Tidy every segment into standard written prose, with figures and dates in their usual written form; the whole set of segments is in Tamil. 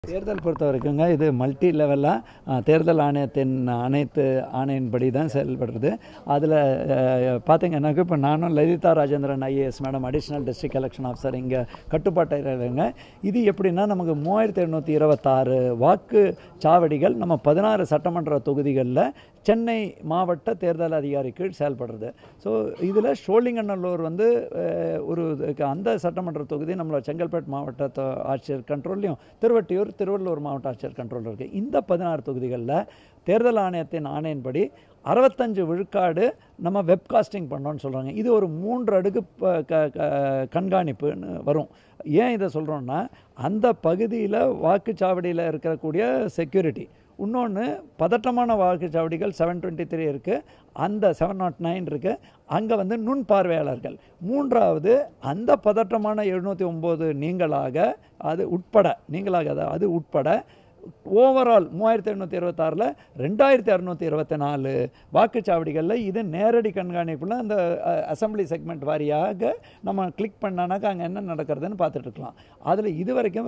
தேர்தல் பொறுத்த வரைக்குங்க இது மல்டி லெவலாக தேர்தல் ஆணையத்தின் அனைத்து ஆணையின்படி தான் செயல்படுறது. அதில் பார்த்தீங்கன்னாக்க இப்போ நானும் Lalitha Rajendran IAS madam additional district election officer இங்கே கட்டுப்பாட்டுங்க. இது எப்படின்னா நமக்கு 3726 வாக்கு சாவடிகள் நம்ம 16 சட்டமன்ற தொகுதிகளில் சென்னை மாவட்ட தேர்தல் அதிகாரி கீழ் செயல்படுறது. ஸோ இதில் ஷோலிங்கநல்லூர் வந்து ஒரு அந்த சட்டமன்ற தொகுதி நம்மளோட செங்கல்பட்டு மாவட்ட ஆட்சியர் கண்ட்ரோல்லையும் திருவள்ளூர் மாவட்ட ஆட்சியர் கண்ட்ரோல் இருக்குது. இந்த 16 தொகுதிகளில் தேர்தல் ஆணையத்தின் ஆணையின்படி 65 விழுக்காடு நம்ம வெப்காஸ்டிங் பண்ணோன்னு சொல்கிறாங்க. இது ஒரு 3 அடுக்கு கண்காணிப்புன்னு வரும். ஏன் இதை சொல்கிறோன்னா அந்த பகுதியில் வாக்குச்சாவடியில் இருக்கக்கூடிய செக்யூரிட்டி, இன்னொன்று பதட்டமான வாக்குச்சாவடிகள் 723 இருக்குது, அந்த 709 இருக்குது, அங்கே வந்து நுண் பார்வையாளர்கள். மூன்றாவது அந்த பதட்டமான 709 அது உட்பட ஓவரால் 3726ல் 2624 வாக்குச்சாவடிகளில் இது நேரடி கண்காணிப்பில் அந்த அசம்பிளி செக்மெண்ட் வாரியாக நம்ம கிளிக் பண்ணானாக்கா அங்கே என்ன நடக்கிறதுன்னு பார்த்துட்ருக்கலாம். அதில் இதுவரைக்கும்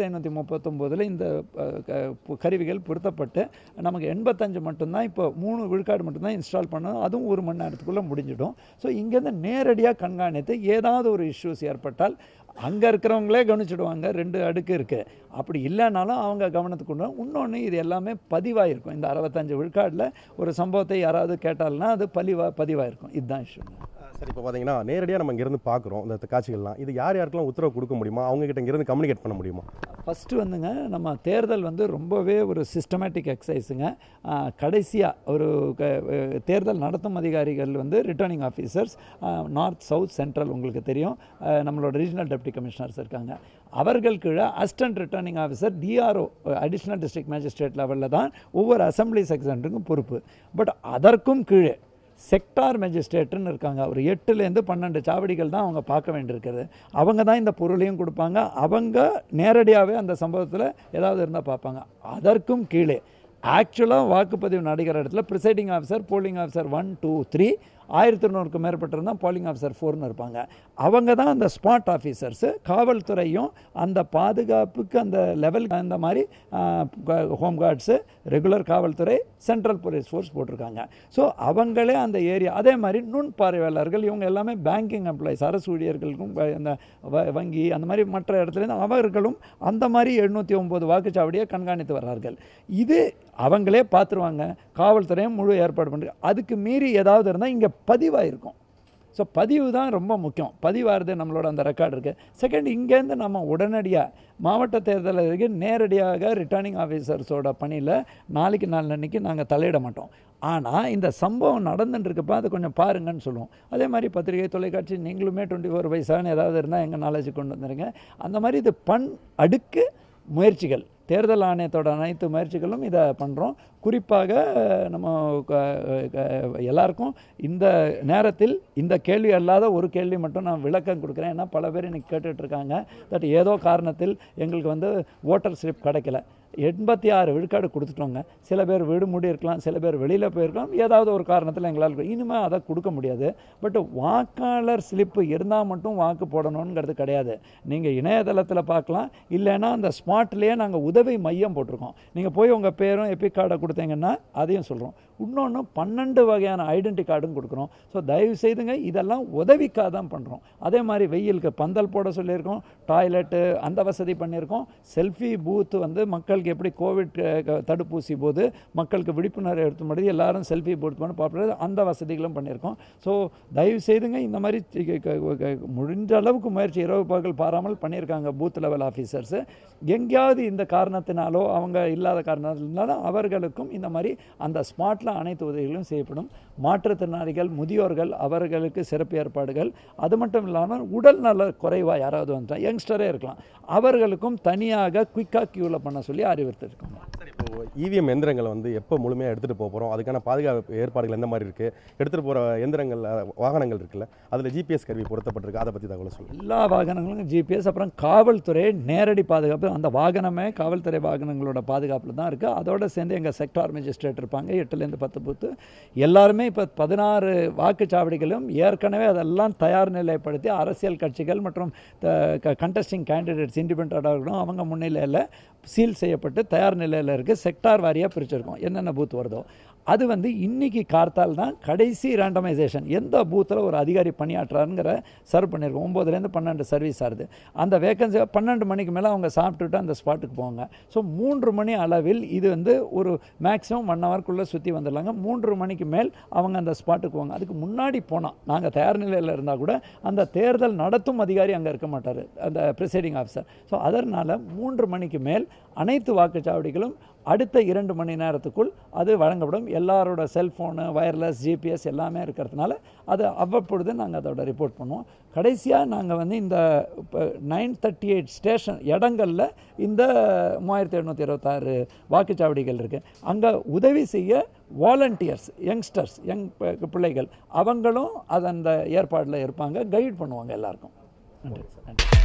2539 இந்த கருவிகள் பொருத்தப்பட்டு நமக்கு 85 மட்டும்தான், இப்போ 3 விழுக்காடு மட்டும்தான் இன்ஸ்டால் பண்ணணும். அதுவும் 1 மணி நேரத்துக்குள்ளே முடிஞ்சிடும். ஸோ இங்கேருந்து நேரடியாக கண்காணித்து ஏதாவது ஒரு இஷ்யூஸ் ஏற்பட்டால் அங்கே இருக்கிறவங்களே கவனிச்சுடுவாங்க. 2 அடுக்கு இருக்குது. அப்படி இல்லைனாலும் அவங்க கவனத்துக்கு கொண்டு. இன்னொன்று இது எல்லாமே பதிவாயிருக்கும். இந்த 65 விழுக்காடில் ஒரு சம்பவத்தை யாராவது கேட்டால்னா அது பதிவாயிருக்கும். இதுதான் இஷ்யூ. சரி, இப்போ பார்த்தீங்கன்னா நேரடியாக நம்ம இங்கேருந்து பார்க்குறோம் இந்த காட்சிகள்லாம். இது யாருக்கெல்லாம் உத்தரவு கொடுக்க முடியுமா? அவங்ககிட்ட இங்கேருந்து கம்யூனிகேட் பண்ண முடியுமா? ஃபஸ்ட்டு வந்துங்க நம்ம தேர்தல் வந்து ரொம்பவே ஒரு சிஸ்டமேட்டிக் எக்ஸசைஸுங்க. கடைசியாக ஒரு தேர்தல் நடத்தும் அதிகாரிகள் வந்து returning officers north, south, central உங்களுக்கு தெரியும். நம்மளோட ரீஜனல் டெப்டி கமிஷனர்ஸ் இருக்காங்க. அவர்கள் கீழே assistant returning officer DRO additional district magistrate லெவலில் தான் ஒவ்வொரு அசம்பிளி செக்ஷனுக்கும் பொறுப்பு. பட் அதற்கும் கீழே செக்டார் மேஜிஸ்ட்ரேட்டுன்னு இருக்காங்க. ஒரு 8லேருந்து 12 சாவடிகள் தான் அவங்க பார்க்க வேண்டியிருக்கிறது. அவங்க தான் இந்த பொருளையும் கொடுப்பாங்க. அவங்க நேரடியாகவே அந்த சம்பவத்தில் ஏதாவது இருந்தால் பார்ப்பாங்க. அதற்கும் கீழே ஆக்சுவலாக வாக்குப்பதிவு நடைகிற இடத்துல ப்ரிசைடிங் ஆஃபீஸர், போலிங் ஆஃபீஸர் 1, 2, 3 1200க்கு மேற்பட்டிருந்தால் போலிங் ஆஃபீஸர் 4ன்னு இருப்பாங்க. அவங்க தான் அந்த ஸ்பாட் ஆஃபீஸர்ஸு. காவல்துறையும் அந்த பாதுகாப்புக்கு அந்த லெவல் அந்த மாதிரி ஹோம் கார்ட்ஸு, ரெகுலர் காவல்துறை, சென்ட்ரல் போலீஸ் ஃபோர்ஸ் போட்டிருக்காங்க. ஸோ அவங்களே அந்த ஏரியா. அதே மாதிரி நுண் பார்வையாளர்கள் இவங்க எல்லாமே பேங்கிங் எம்ப்ளாயிஸ், அரசு ஊழியர்களுக்கும் அந்த வங்கி அந்த மாதிரி மற்ற இடத்துலேருந்து அவர்களும் அந்த மாதிரி 709 வாக்குச்சாவடியை கண்காணித்து வர்றார்கள். இது அவங்களே பார்த்துருவாங்க. காவல்துறையும் முழு ஏற்பாடு பண்ணுறது. அதுக்கு மீறி ஏதாவது இருந்தால் இங்கே பதிவாயிருக்கும். ஸோ பதிவு தான் ரொம்ப முக்கியம். பதிவாகிறது நம்மளோட அந்த ரெக்கார்டு இருக்குது. செகண்ட், இங்கேருந்து நம்ம உடனடியாக மாவட்ட தேர்தலுக்கு நேரடியாக ரிட்டர்னிங் ஆஃபீஸர்ஸோட பணியில் நாளைக்கு நாங்கள் தலையிட மாட்டோம். ஆனால் இந்த சம்பவம் நடந்துட்டுருக்கப்போ அதை கொஞ்சம் பாருங்கன்னு சொல்லுவோம். அதே மாதிரி பத்திரிகை, தொலைக்காட்சி நீங்களுமே 24/7 ஏதாவது இருந்தால் எங்கள் நாலேஜ் கொண்டு வந்துடுங்க. அந்த மாதிரி இது அடுக்கு முயற்சிகள், தேர்தல் ஆணையத்தோட அனைத்து முயற்சிகளும் இதை பண்ணுறோம். குறிப்பாக நம்ம எல்லாருக்கும் இந்த நேரத்தில் இந்த கேள்வி அல்லாத ஒரு கேள்வி மட்டும் நான் விளக்கம் கொடுக்குறேன். ஏன்னா பல பேர் இன்றைக்கி கேட்டுட்ருக்காங்க தட் ஏதோ காரணத்தில் எங்களுக்கு வந்து ஓட்டர் ஸ்லிப் கிடைக்கல. 86 விழுக்காடு கொடுத்துட்டோங்க. சில பேர் வீடு மூடி இருக்கலாம், சில பேர் வெளியில் போயிருக்கலாம். ஏதாவது ஒரு காரணத்தில் எங்களால் இனிமேல் அதை கொடுக்க முடியாது. பட் வாக்காளர் ஸ்லிப்பு இருந்தால் மட்டும் வாக்கு போடணுங்கிறது கிடையாது. நீங்கள் இணையதளத்தில் பார்க்கலாம். இல்லைன்னா அந்த ஸ்மார்ட்லேயே நாங்கள் உதவி மையம் போட்டிருக்கோம். நீங்கள் போய் உங்கள் பேரும் எபிக் கார்டை கொடுத்தீங்கன்னா அதையும் சொல்கிறோம். இன்னொன்று 12 வகையான ஐடென்டி கார்டும் கொடுக்குறோம். ஸோ தயவு செய்துங்க இதெல்லாம் உதவிக்காக தான் பண்ணுறோம். அதே மாதிரி வெயிலுக்கு பந்தல் போட சொல்லியிருக்கோம், டாய்லெட்டு அந்த வசதி பண்ணியிருக்கோம். செல்ஃபி பூத்து வந்து மக்களுக்கு எப்படி கோவிட் தடுப்பூசி போது மக்களுக்கு விழிப்புணர்வு எடுத்தும்படி எல்லாரும் செல்ஃபி பூத் பண்ணி பார்ப்பது அந்த வசதிகளும் பண்ணியிருக்கோம். ஸோ தயவு செய்துங்க இந்த மாதிரி முடிஞ்ச அளவுக்கு முயற்சி இரவு பகல் பாராமல் பண்ணியிருக்காங்க பூத் லெவல் ஆஃபீஸர்ஸு. எங்கேயாவது இந்த காரணத்தினாலோ அவங்க இல்லாத காரணத்தினாலும் அவர்களுக்கும் இந்த மாதிரி அந்த ஸ்மார்ட்டில் அனைத்து உதவிகளும் செய்யப்படும். மாற்றுத்திறனாளிகள், முதியோர்கள் அவர்களுக்கு சிறப்பு ஏற்பாடுகள். அது மட்டும் இல்லாமல் உடல் நல குறைவாக யாராவது வந்துட்டால் யங்ஸ்டரே இருக்கலாம், அவர்களுக்கும் தனியாக குயிக்காக க்யூவில் பண்ண சொல்லி அறிவுறுத்திருக்கோம். சரி, இப்போ இவிஎம் எந்திரங்களை வந்து எப்போ முழுமையாக எடுத்துகிட்டு போக போகிறோம், அதுக்கான பாதுகாப்பு ஏற்பாடுகள் எந்த மாதிரி இருக்குது, எடுத்துகிட்டு போகிற எந்திரங்கள் வாகனங்கள் இருக்குல்ல, அதில் ஜிபிஎஸ் கருவி பொருத்தப்பட்டிருக்கு, அதை பற்றி தகவலை சொல்லுங்கள். எல்லா வாகனங்களும் ஜிபிஎஸ், அப்புறம் காவல்துறை நேரடி பாதுகாப்பு, அந்த வாகனமே காவல்துறை வாகனங்களோட பாதுகாப்பில் தான் இருக்குது. அதோடு சேர்ந்து எங்கள் செக்டார் மேஜிஸ்ட்ரேட் இருப்பாங்க, 8லேருந்து 10 பூத்து. எல்லாருமே இப்போ 16 வாக்குச்சாவடிகளும் ஏற்கனவே அதெல்லாம் தயார் நிலைப்படுத்தி அரசியல் கட்சிகள் மற்றும் கண்டஸ்டிங் கேண்டிடேட்ஸ் இண்டிபெண்டாக இருக்கணும் அவங்க முன்னிலையில் சீல் செய்யப்பட்டு தயார் நிலையில் இருக்குது. செக்டார் வாரியாக பிரிச்சிருக்கோம், என்னென்ன பூத் வருதோ. அது வந்து இன்றைக்கி கார்த்தால் தான் கடைசி ரேண்டமைசேஷன், எந்த பூத்தில் ஒரு அதிகாரி பணியாற்றுறாருங்கிற சர்வ் பண்ணியிருக்கோம். 9லேருந்து 12 சர்வீஸ் ஆகுது. அந்த வேகன்சி 12 மணிக்கு மேலே அவங்க சாப்பிட்டுட்டு அந்த ஸ்பாட்டுக்கு போவாங்க. ஸோ 3 மணி அளவில் இது வந்து ஒரு மேக்ஸிமம் 1 ஹவர்க்குள்ளே சுற்றி வந்துடலாங்க. 3 மணிக்கு மேல் அவங்க அந்த ஸ்பாட்டுக்கு போவாங்க. அதுக்கு முன்னாடி போனால் நாங்கள் தயார் நிலையில் இருந்தால் கூட அந்த தேர்தல் நடத்தும் அதிகாரி அங்கே இருக்க மாட்டார், அந்த ப்ரிசைடிங் ஆஃபீஸர். ஸோ அதனால் 3 மணிக்கு மேல் அனைத்து வாக்குச்சாவடிகளும் அடுத்த 2 மணி நேரத்துக்குள் அது வழங்கப்படும். எல்லாரோட செல்ஃபோனு, வயர்லெஸ், ஜிபிஎஸ் எல்லாமே இருக்கிறதுனால அது அவ்வப்பொழுது நாங்கள் அதோட ரிப்போர்ட் பண்ணுவோம். கடைசியாக நாங்கள் வந்து இந்த 938 ஸ்டேஷன் இடங்களில் இந்த 3726 வாக்குச்சாவடிகள் இருக்குது. அங்கே உதவி செய்ய வாலண்டியர்ஸ், யங்ஸ்டர்ஸ், பிள்ளைகள் அவங்களும் அது அந்த ஏற்பாடில் இருப்பாங்க, கைட் பண்ணுவாங்க எல்லாருக்கும். நன்றி.